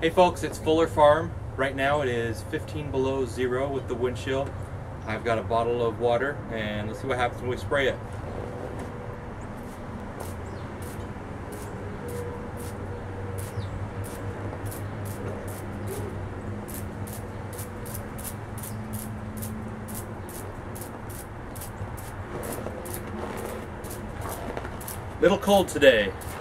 Hey folks, it's Fuller Farm. Right now it is 15 below zero with the wind chill. I've got a bottle of water and let's see what happens when we spray it. Little cold today.